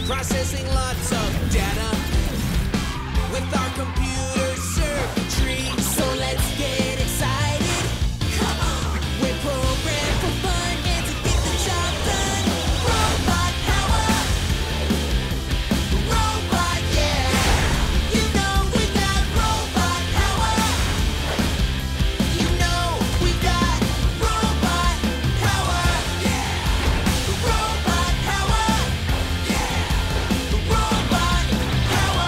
processing lots of data with our computer circuitry. So let's get excited. Come on, we're programmed for fun and to get the job done. Robot power, robot, yeah. You know we got robot power. You know we got robot power, yeah. Robot power, yeah. Robot power.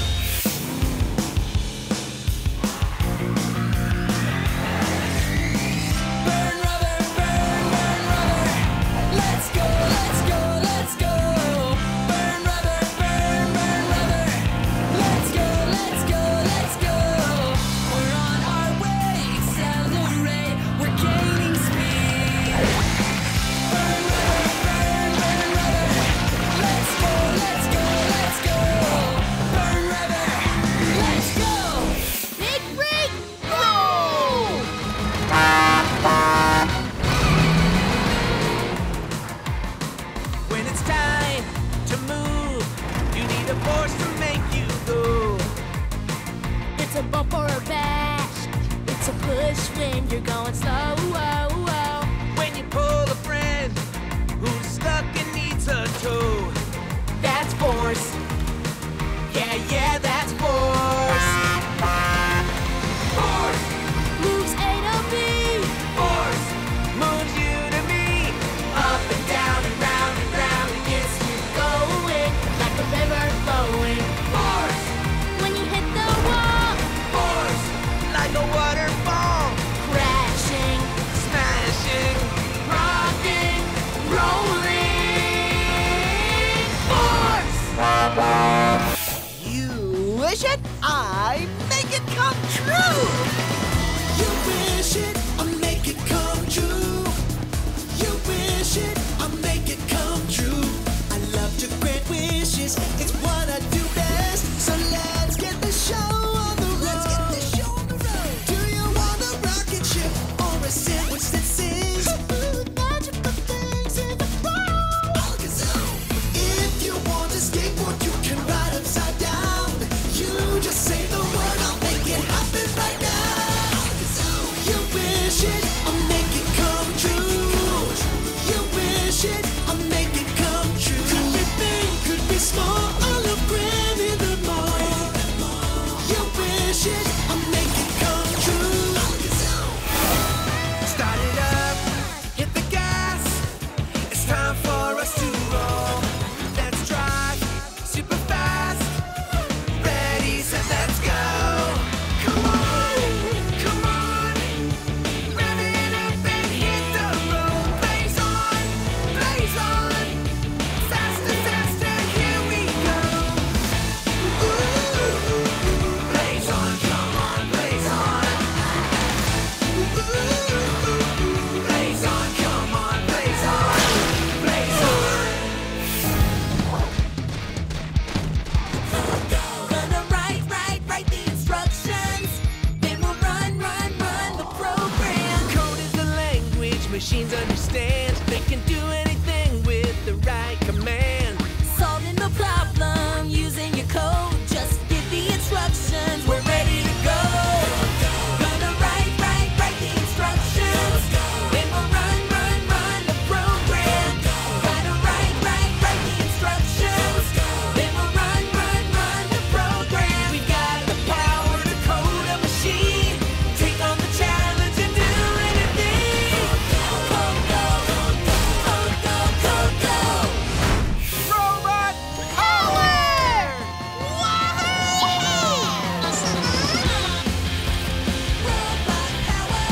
Burn rubber, burn rubber. Let's go, let's go, let's go. Burn rubber, burn rubber. Let's go, let's go, let's go. We're on our way, accelerate, we're gaining speed. Burn rubber, let's go, let's go, let's go. Burn rubber, let's go. Big break, roll! When it's time to move, you need a force to make you go. It's a bump or a bash. It's a push when you're going slow. When you pull a friend who's stuck and needs a tow, that's force. Yeah, yeah, that's force. Force, Moves A to B. force, moves you to me. Up and down and round and gets you Going like a river flowing. force, When you hit the wall, force, like a waterfall, crashing, smashing, rocking, rolling. force. You wish it, I make it come true. You wish it, I make it come true. You wish it, I make it come true. I love to grant wishes, it's what I do best. So let's get the show on the road. Let's get the show on the road. Do you want a rocket ship or a sandwich that sings? Magical things in the world. Alakazoo. If you want a skateboard, you can ride upside down. You just say the word, I'll make it happen right now. You wish it, I'll make it come true. You wish it, I'll make it come true. Could be big, could be small, I'll look grand in the mall. You wish it, I'll make it come true. Start it up, hit the gas. It's time for us to roll. Let's drive super fast. Ready, set, let's go. Come on, come on. Rev it up and hit the road. Blaze on, blaze on. Faster, faster, here we go. Ooh, blaze on, come on, blaze on. Blaze on, come on, blaze on, blaze on. Gonna write the instructions. Then we'll run the program. Code is the language machines understand. They can do anything with the right command. Solving the problem using your code. Just give the instructions. We're ready to go. Gonna write the instructions. Then we'll run the program. Gotta write the instructions. Then we'll run the program. We got the power to code a machine. Take on the challenge and do anything. Code go. Robot power! Robot power.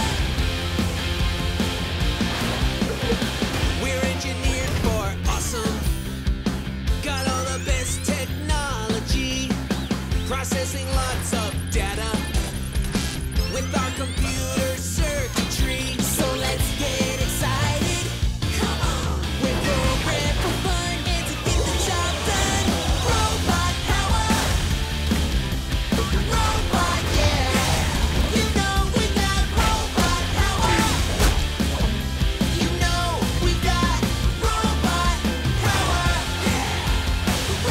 We're engineered for awesome. Got all the best technology. Processing lots of data with our computer circuitry. So let's get excited. Come on. We're programmed for fun and to get the job done. Robot power. Robot, yeah. You know we got robot power. You know we got robot power.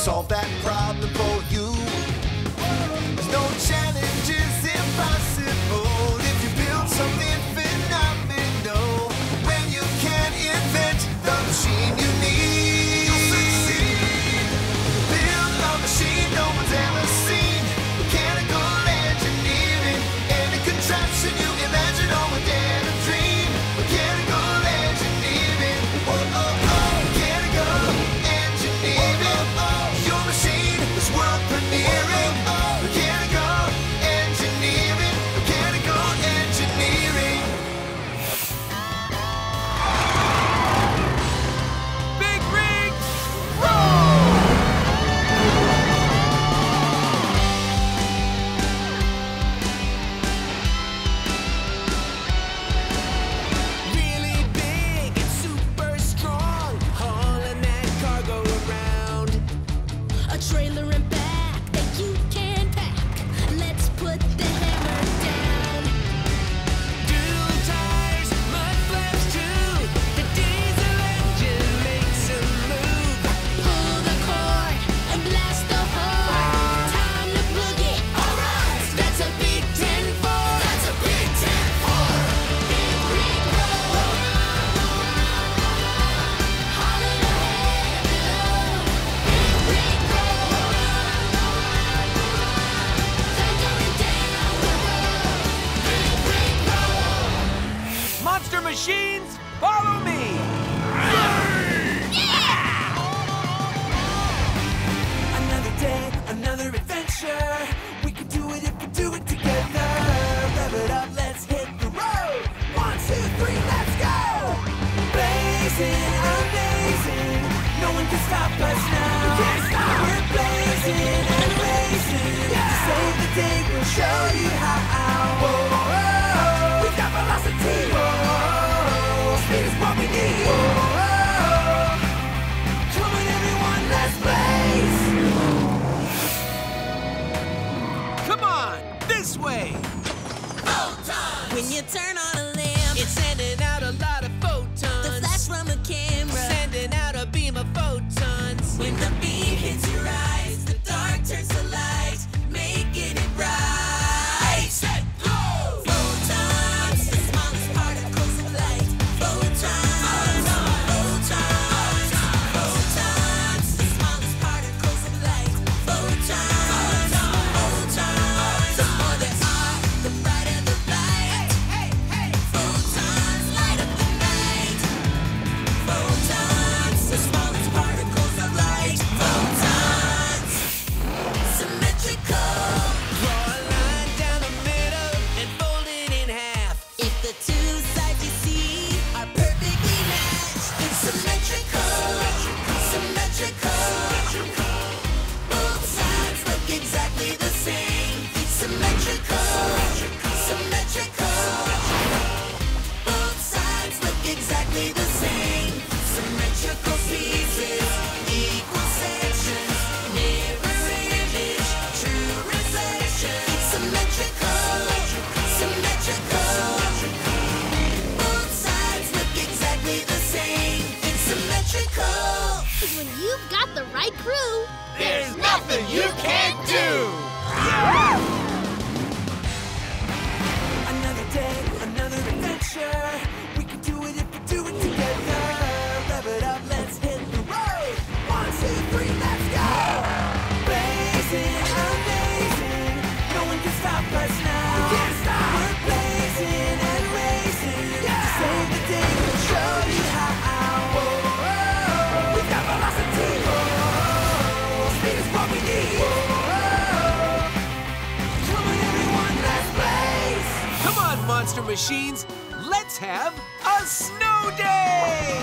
solve that problem for you. There's no challenge is impossible if you build something phenomenal. When you can invent the machine you need, you'll succeed. Build a machine no one's ever seen. Mechanical engineering, any contraption you imagine or would dare to dream. Mechanical engineering, oh oh oh. Mechanical engineering, your machine is world premiering. Mechanical engineering, mechanical engineering. Big rig, really big and super strong, hauling that cargo around. A trailer and back that you can pack. Let's put the hammer down. Dual tires, mud flaps too. The diesel engine makes a move. Pull the cord and blast the horn. Time to boogie. Alright, that's a big 10-4. That's a big 10-4. Big rig roll. Hauling ahead below. Big rig roll. They're going down the road. Big rig roll. Monster Machines, follow me! Another day, another adventure. We can do it if we do it together. Rev it up, let's hit the road. 1, 2, 3, let's go. Blazing, amazing. No one can stop us now. We can't stop. We're blazing and racing. To save the day, we'll show you how. Whoa, whoa, we've got velocity. Whoa, speed is what we need. Whoa, come on, everyone, let's blaze. Come on, this way! When you turn on a lamp, It's sending out a lot of photons. the flash from a camera. Sending out a beam of photons. When the beam hits your eyes, the dark turns to light, making it bright. Set, go! Photons, the smallest particles of light. Photons, photons, photons, the smallest particles of light. Photons, photons, the more there are, the brighter the light. Photons light up the night. Photons, the smallest particles of light. Photons, symmetrical. Draw a line down the middle and fold it in half. If the two sides you see are perfectly matched, it's symmetrical. Symmetrical. Both sides look exactly the same. It's symmetrical. Symmetrical. Both sides look exactly the same. Symmetrical pieces, equal sections, mirror image, true reflection. It's symmetrical. Symmetrical. Both sides look exactly the same. It's symmetrical. When you've got the right crew, There's nothing you can't do. Another day, another adventure. We can do it if we do it together. Rev it up, let's hit the road. 1, 2, 3, let's go. Blazing, amazing. No one can stop us now. We can't stop. We're blazing and racing. To save the day, we'll show you how. Whoa, whoa, we've got velocity. Whoa, speed is what we need. Whoa, come on, everyone, let's blaze. Come on, Monster Machines, let's have a snow day!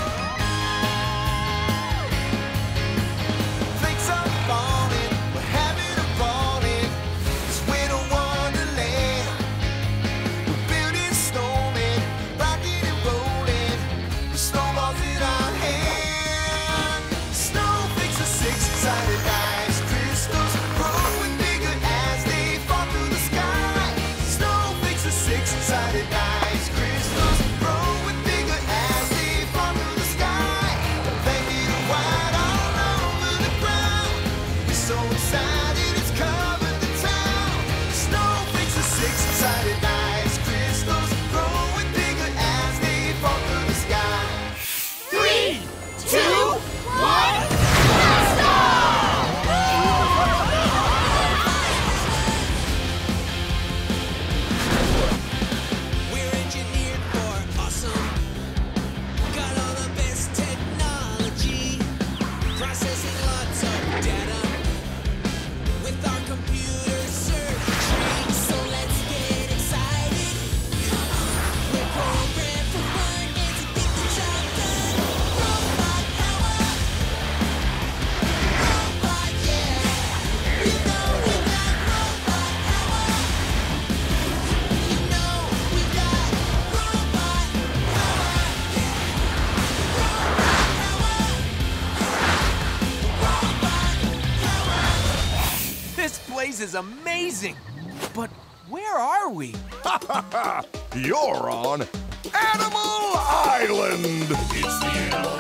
Flakes are falling, we're having a ball in this winter wonderland. We're building snowmen, rocking and rolling, with snowballs in our hand. Snowflakes are six-sided ice crystals, growing bigger as they fall through the sky. Snowflakes are six-sided ice crystals, growing bigger as they fall through the sky. Painted white all over the ground. breeze is amazing. But where are we? You're on Animal Island! It's the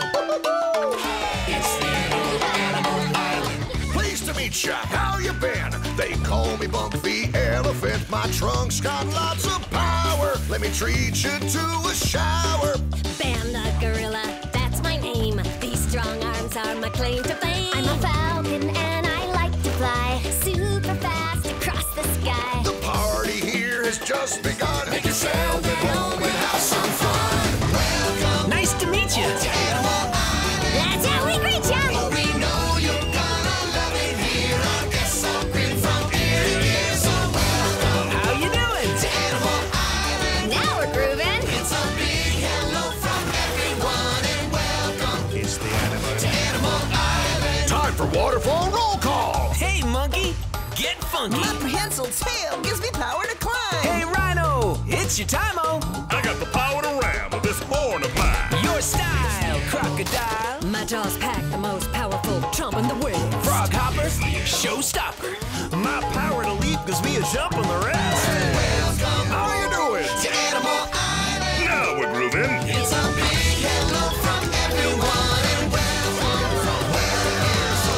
Animal Island. Pleased to meet ya, how you been? They call me Bunk the Elephant. My trunk's got lots of power. Let me treat you to a shower. Banda Gorilla, that's my name. These strong arms are my claim to fame. I'm a falcon and I like to fly super fast across the sky. The party here has just begun. Make yourself at home and have some fun. Welcome Nice to meet you. to Animal Island. That's how we greet ya! We know you're gonna love it here. Our guests are grin from ear to ear. So welcome How you doing? to Animal Island. Now we're grooving. It's a big hello from everyone and welcome. It's the Animal Island. Time for waterfall roll call. Hey, monkey, get funky. My prehensile tail gives me power to climb. Hey, rhino, it's your time-o. I got the power to ram this horn of mine. Your style, crocodile. My jaws pack the most powerful trump in the world. Frog hopper, showstopper. My power to leap gives me a jump on the rest. Welcome. How you doing? To Animal Island. Now we're grooving. It's a big hello from everyone and welcome. So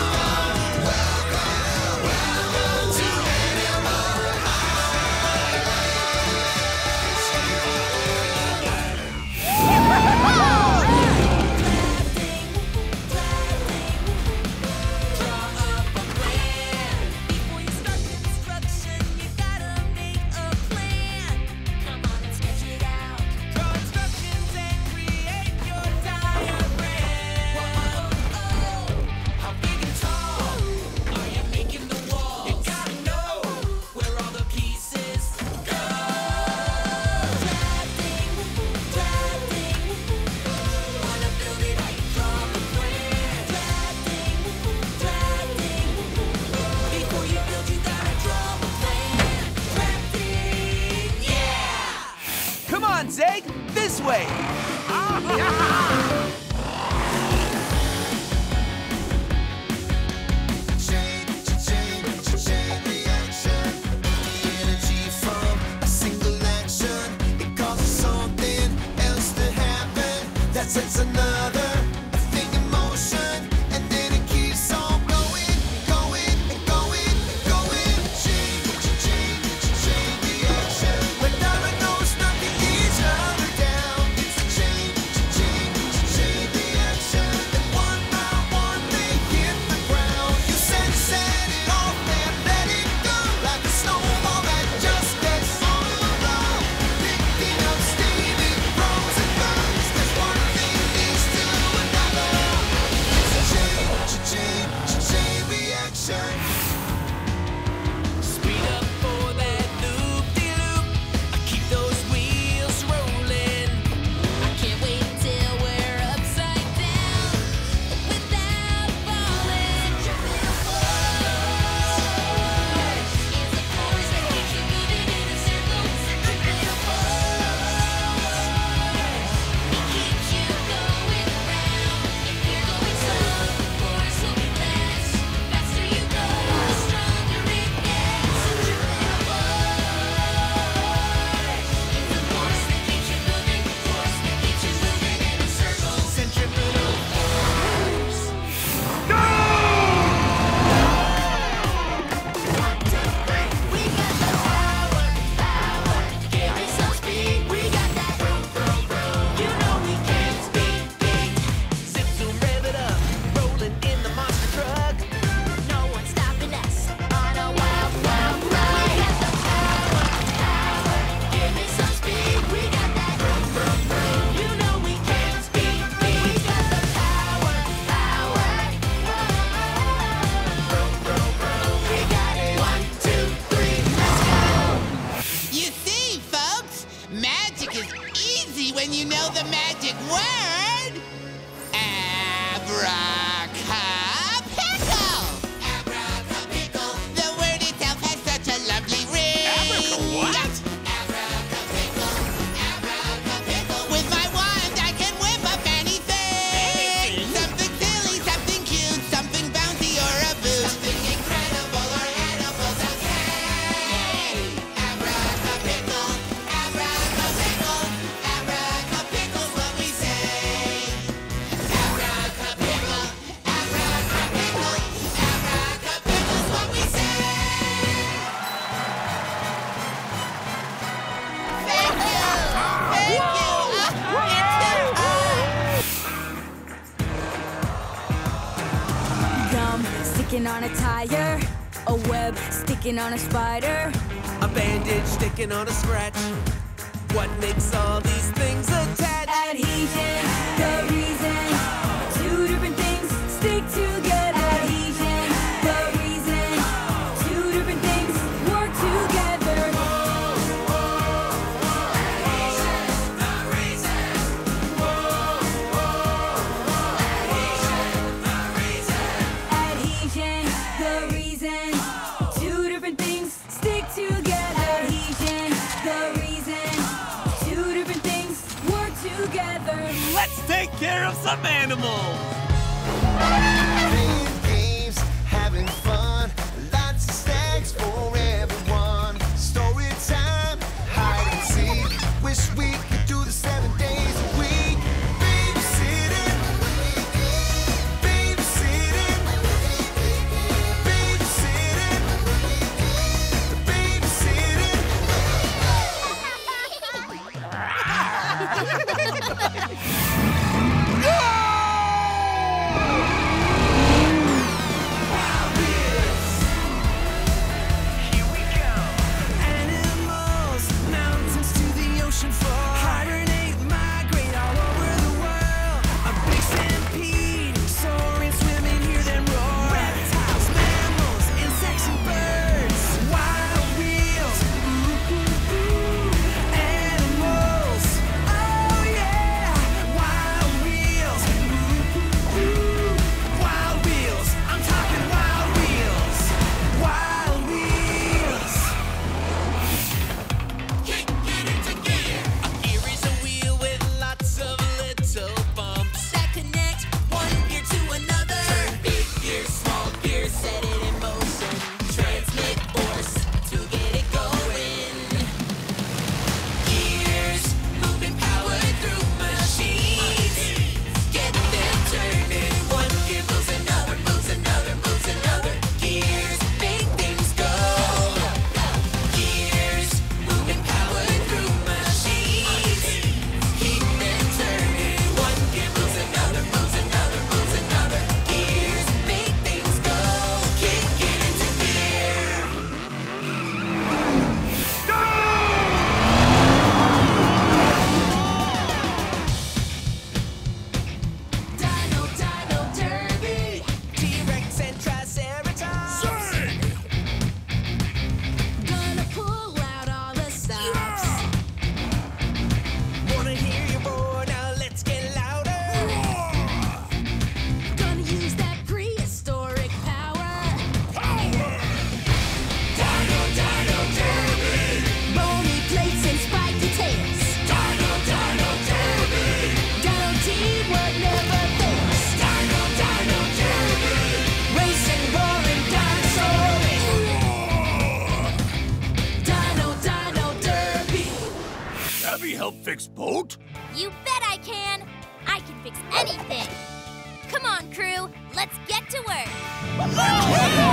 welcome to Animal Before you start construction, you gotta make a plan. Come on and sketch it out. Draw instructions and create your diagram. How big and tall are you making the walls? You gotta know where all the pieces go. Drafting. Wanna build it, how you draw the plan. Drafting. Before you build, you gotta draw the plan. Drafting, yeah! Come on, Zeg, this way. Chain reaction. The energy from a single action, it causes something else to happen. That sets another thing in motion, and then it keeps on going, going, and going, and going. Chain reaction. Like dominoes knocking each other down. It's a chain reaction. And one by one they hit the ground. You set it off and let it go like a snowball that just gets on the road. Picking up steam, it grows and burns. There's one thing leads to sticking on a tire, a web sticking on a spider, A bandage sticking on a scratch. What makes all these things attach? adhesion, the reason. Two different things stick together. Adhesion, the reason. Two different things work together. Adhesion, the reason. Two different things stick together. Adhesion, the reason. Two different things work together. Let's take care of some animals. Playing games, having fun, lots of snacks for everyone. Story time, hide and seek. Wish we could do this 7 days a week. Babysitting, babysitting, babysitting, babysitting. Animals, mountains to the ocean floor. Hibernate, migrate all over the world. A big stampede, soaring, swimming, hear them roar. Reptiles, mammals, insects and birds. Wild wheels, ooh, ooh, ooh. Animals, oh yeah. Wild wheels, ooh, ooh, ooh. Wild wheels, I'm talking wild wheels. Wild wheels. Get into gear. A gear is a wheel with lots of little bumps That connect one gear to another. Big gear, small gear, set it in motion. Transmit force to get it going. Gears, moving power through machines. Get them turning. One gear moves another, moves another, moves another. Gears, make things go. Gears, moving power through machines. Keep them turning. One gear moves another, moves another, moves another. Gears, make things go. Kick it into gear. Dino, Dino Derby. T-Rex and Triceratops. Gonna pull out all the stops. Wanna hear you roar, now let's get louder. Gonna use that prehistoric power. Dino, Dino Derby. Bony plates and spiky tails. Dino, Dino Derby. Dino teamwork never fails. Dino, Dino Derby. Racing, roaring dinosaurs. Dino, Dino Derby. Abby help fix boat? You bet I can. I can fix anything. Come on, crew. Let's get to work.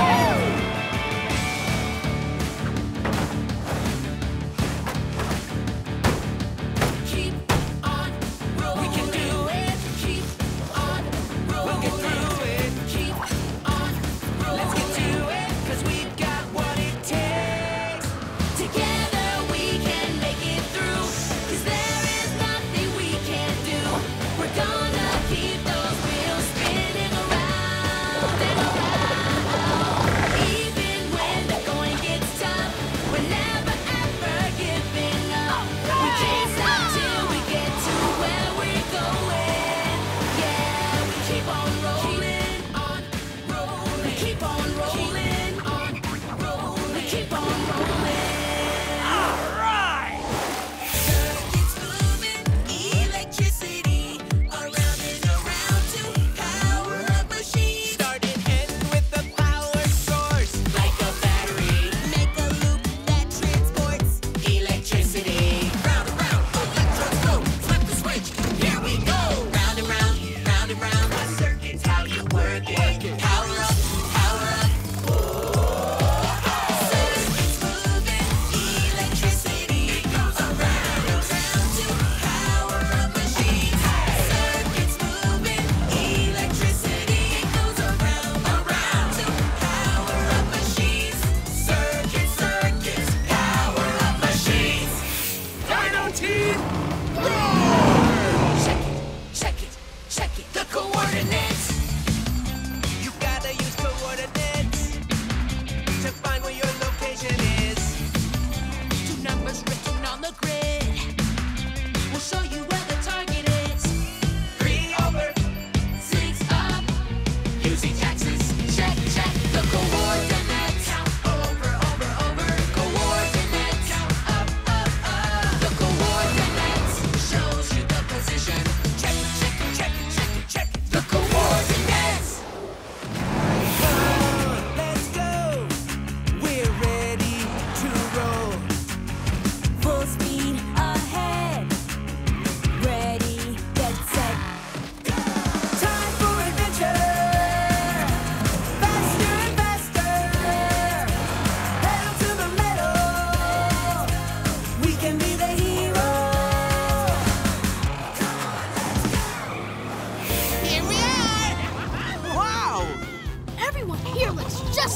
Keep on rolling. We can do it. Keep on rolling. We'll get through it. Keep on rolling. Let's get to it, 'cause we've got what it takes. Together we can make it through. 'Cause there is nothing we can't do. We're gonna keep those wheels spinning around and around.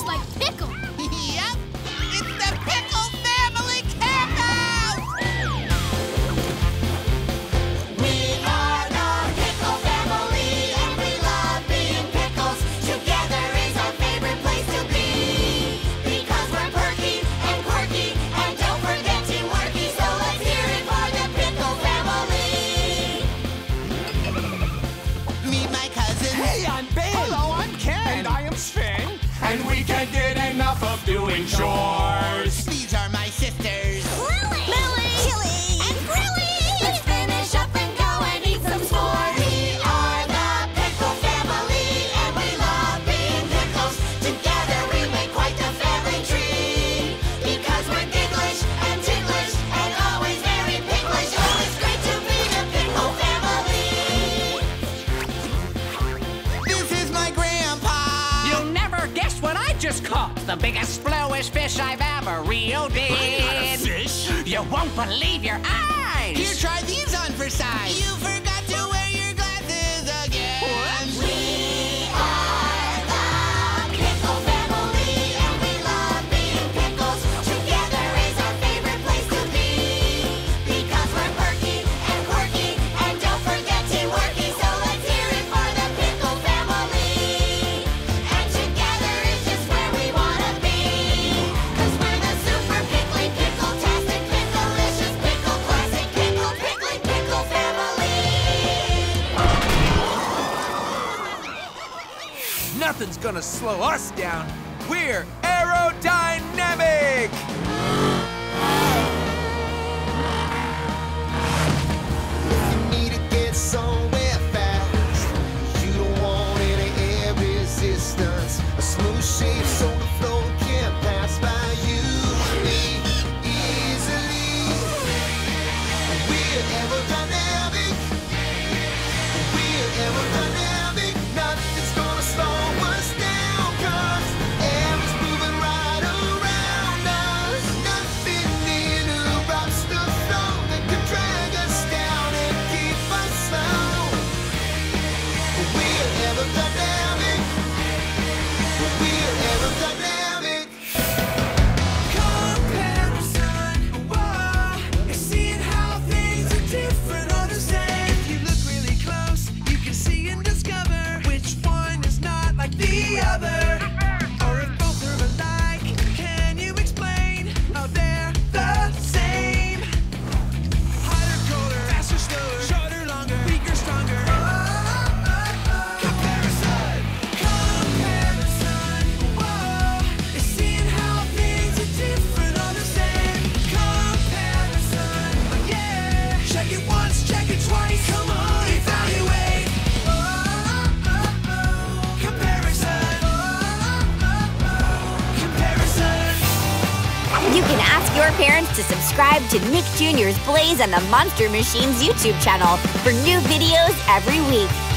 like pickle. Yep, it's the Pickle Family Campout! We are the Pickle Family, and we love being pickles. Together is our favorite place to be. Because we're perky and quirky, and don't forget teamworky. So let's hear it for the Pickle Family. Meet my cousins. Hey, I'm Ben. Hello, I'm Ken. And I am Sven. And we can't get enough of doing chores. These are my sisters. Lily, Chili, and Grilly. Let's finish up and go and eat some s'mores. We are the Pickle Family, and we love being pickles. Together we make quite the family tree. Because we're gigglish and ticklish and always very picklish. Oh, it's great to be the Pickle Family. This is my grandpa. You'll never guess what I just caught. The biggest, bluish fish I've ever reeled in. Fish? You won't believe your eyes. Here, try these on for size. You forgot to wear your glasses again. We are the Pickle Family, and we love being pickles. Together is our favorite place to be. Because we're perky and quirky, and don't forget teamworky. So let's hear it for the Pickle Family. And together is just where we wanna be. 'Cause we're the super pickly, pickle-tastic, pickle-licious, pickle classic, pickle pickly, Pickle Family. Nothing's gonna slow us down. We're aerodynamic! You need to get somewhere fast. You don't want any air resistance. A smooth shape so the flow can't pass by you easily. We're aerodynamic. We're aerodynamic. Nothing's gonna slow us down, 'cause air is moving right around us. Nothing interrupts the flow that could drag us down and keep us slow. We're aerodynamic. We're aerodynamic. Comparison, whoa, it's seeing how things are different on the same. If you look really close, you can see and discover which one is not like the other. Or if both are alike, can you explain how they're the same? Hotter, colder, faster, slower, shorter, longer, weaker, stronger. Comparison, whoa, it's seeing how things are different on the same. Comparison, yeah. Check it once, check it twice. Come on, evaluate. Comparison, comparison. You can ask your parents to subscribe to Nick Jr.'s Blaze and the Monster Machines YouTube channel for new videos every week.